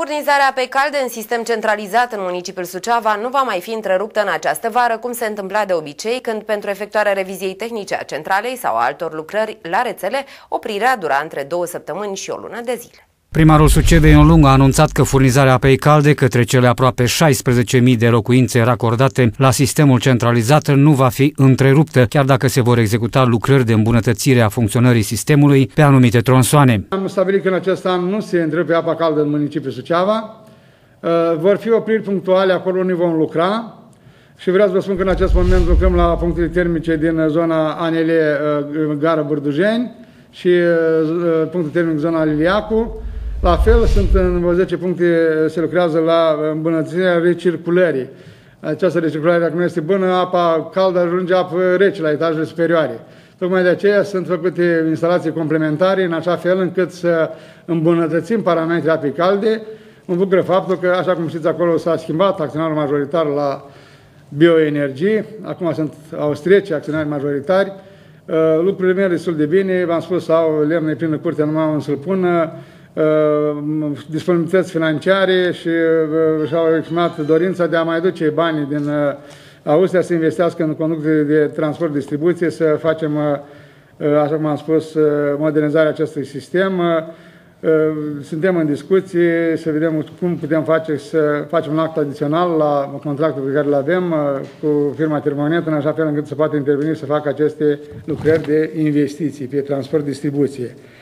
Furnizarea apei calde în sistem centralizat în municipiul Suceava nu va mai fi întreruptă în această vară, cum se întâmpla de obicei, când pentru efectuarea reviziei tehnice a centralei sau a altor lucrări la rețele, oprirea dura între 2 săptămâni și o lună de zile. Primarul Sucevei Ion Lungu a anunțat că furnizarea apei calde către cele aproape 16.000 de locuințe racordate la sistemul centralizat nu va fi întreruptă, chiar dacă se vor executa lucrări de îmbunătățire a funcționării sistemului pe anumite tronsoane. Am stabilit că în acest an nu se întrerupe apa caldă în municipiul Suceava. Vor fi opriri punctuale acolo unde vom lucra și vreau să vă spun că în acest moment lucrăm la punctele termice din zona Anelie, Gara Burdujeni și punctul termic zona Liliacu. La fel, sunt în 10 puncte, se lucrează la îmbunătățirea recirculării. Această recirculare, dacă nu este bună, apa caldă ajunge apă rece la etajele superioare. Tocmai de aceea sunt făcute instalații complementare în așa fel încât să îmbunătățim parametrii apei calde. Mă bucură faptul că, așa cum știți, acolo s-a schimbat acționarul majoritar la bioenergie. Acum sunt austrieci acționari majoritari. Lucrurile merg destul de bine. V-am spus, au lemne plină curtea, numai unde să-l pună. Disponibilități financiare și și-au exprimat dorința de a mai duce banii din Austria să investească în conducte de transport-distribuție, să facem, așa cum am spus, modernizarea acestui sistem. Suntem în discuție să vedem cum putem să facem un act adițional la contractul pe care îl avem cu firma Termonet, în așa fel încât să poată interveni să facă aceste lucrări de investiții pe transport-distribuție.